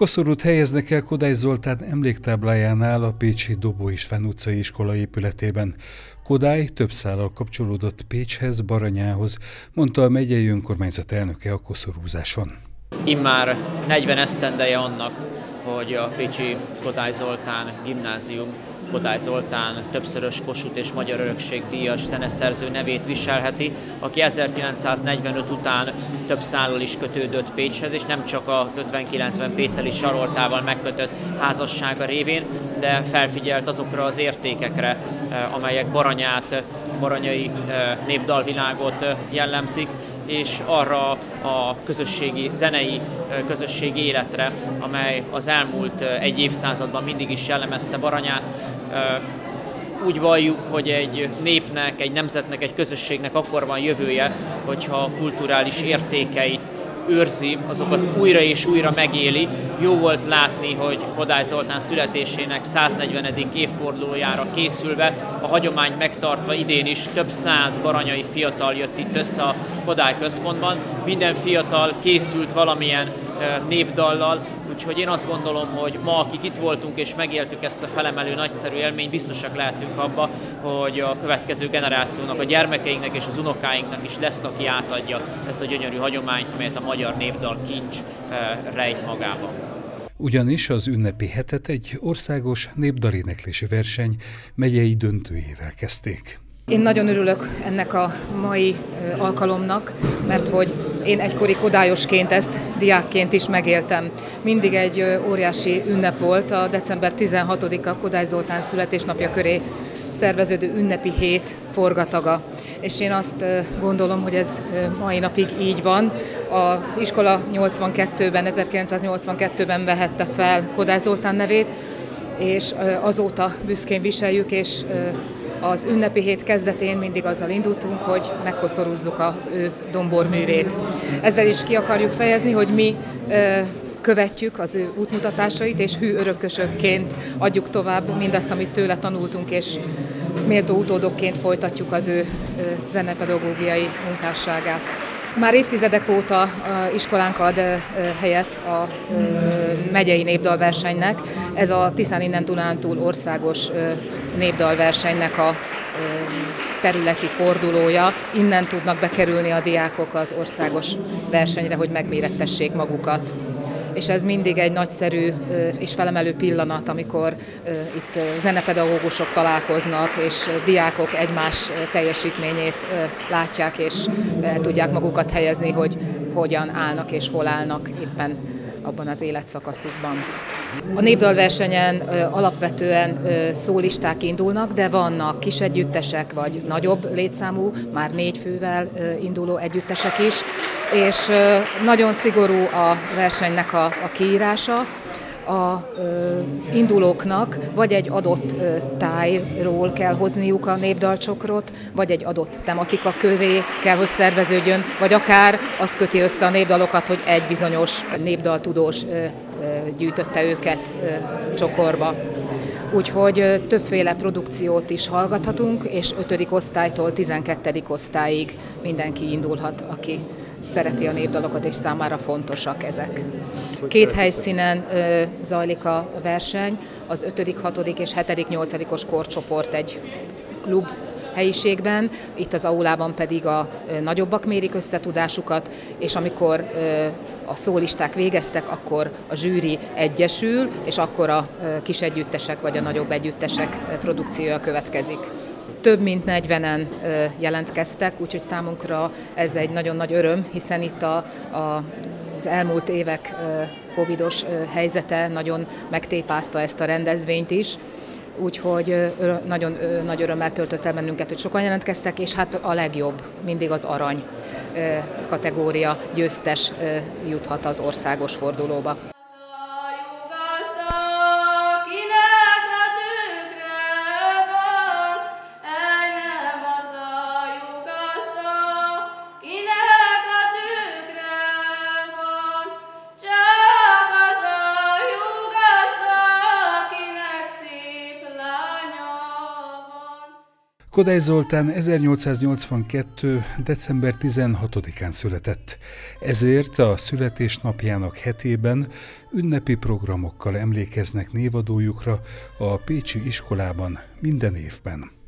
Koszorút helyeznek el Kodály Zoltán emléktáblájánál a pécsi Dobó István utcai iskola épületében. Kodály több szállal kapcsolódott Pécshez, Baranyához, mondta a megyei önkormányzat elnöke a koszorúzáson. Immár 40 esztendeje annak, hogy a pécsi Kodály Zoltán gimnázium Kodály Zoltán többszörös Kossuth és Magyar Örökség díjas zeneszerző nevét viselheti, aki 1945 után több szállal is kötődött Pécshez, és nem csak az 59-ben Péceli Saroltával megkötött házassága révén, de felfigyelt azokra az értékekre, amelyek Baranyát, baranyai népdalvilágot jellemzik, és arra a zenei közösségi életre, amely az elmúlt egy évszázadban mindig is jellemezte Baranyát. Úgy valljuk, hogy egy népnek, egy nemzetnek, egy közösségnek akkor van jövője, hogyha a kulturális értékeit őrzi, azokat újra és újra megéli. Jó volt látni, hogy Kodály Zoltán születésének 140. évfordulójára készülve, a hagyományt megtartva idén is több száz baranyai fiatal jött itt össze a Kodály központban. Minden fiatal készült valamilyen népdallal, úgyhogy én azt gondolom, hogy ma, akik itt voltunk és megéltük ezt a felemelő nagyszerű élményt, biztosak lehetünk abba, hogy a következő generációnak, a gyermekeinknek és az unokáinknak is lesz, aki átadja ezt a gyönyörű hagyományt, amelyet a magyar népdal kincs rejt magában. Ugyanis az ünnepi hetet egy országos népdaléneklési verseny megyei döntőjével kezdték. Én nagyon örülök ennek a mai alkalomnak, mert hogy én egykori kodályosként ezt diákként is megéltem. Mindig egy óriási ünnep volt a december 16-a Kodály Zoltán születésnapja köré szerveződő ünnepi hét forgataga. És én azt gondolom, hogy ez mai napig így van. Az iskola 1982-ben vehette fel Kodály Zoltán nevét, és azóta büszkén viseljük, és az ünnepi hét kezdetén mindig azzal indultunk, hogy megkoszorúzzuk az ő domborművét. Ezzel is ki akarjuk fejezni, hogy mi követjük az ő útmutatásait, és hű örökösökként adjuk tovább mindazt, amit tőle tanultunk, és méltó utódokként folytatjuk az ő zenepedagógiai munkásságát. Már évtizedek óta a iskolánk ad helyet a megyei népdalversenynek. Ez a Tiszán innen Dunántúl országos népdalversenynek a területi fordulója. Innen tudnak bekerülni a diákok az országos versenyre, hogy megmérettessék magukat. És ez mindig egy nagyszerű és felemelő pillanat, amikor itt zenepedagógusok találkoznak, és diákok egymás teljesítményét látják, és el tudják magukat helyezni, hogy hogyan állnak és hol állnak éppen abban az életszakaszukban. A népdalversenyen alapvetően szólisták indulnak, de vannak kis együttesek, vagy nagyobb létszámú, már 4 fővel induló együttesek is, és nagyon szigorú a versenynek a kiírása. Az indulóknak vagy egy adott tájról kell hozniuk a népdalcsokrot, vagy egy adott tematika köré kell, hogy szerveződjön, vagy akár az köti össze a népdalokat, hogy egy bizonyos népdaltudós gyűjtötte őket csokorba. Úgyhogy többféle produkciót is hallgathatunk, és 5. osztálytól 12. osztályig mindenki indulhat, aki szereti a népdalokat, és számára fontosak ezek. 2 helyszínen zajlik a verseny, az 5., 6. és 7., 8. korcsoport egy klub helyiségben, itt az aulában pedig a nagyobbak mérik összetudásukat, és amikor a szólisták végeztek, akkor a zsűri egyesül, és akkor a kis együttesek vagy a nagyobb együttesek produkciója következik. Több mint 40-en jelentkeztek, úgyhogy számunkra ez egy nagyon nagy öröm, hiszen itt az elmúlt évek covidos helyzete nagyon megtépázta ezt a rendezvényt is, úgyhogy nagyon nagy örömmel töltött el bennünket, hogy sokan jelentkeztek, és hát a legjobb, mindig az arany kategória győztes juthat az országos fordulóba. Kodály Zoltán 1882. december 16-án született, ezért a születésnapjának hetében ünnepi programokkal emlékeznek névadójukra a pécsi iskolában minden évben.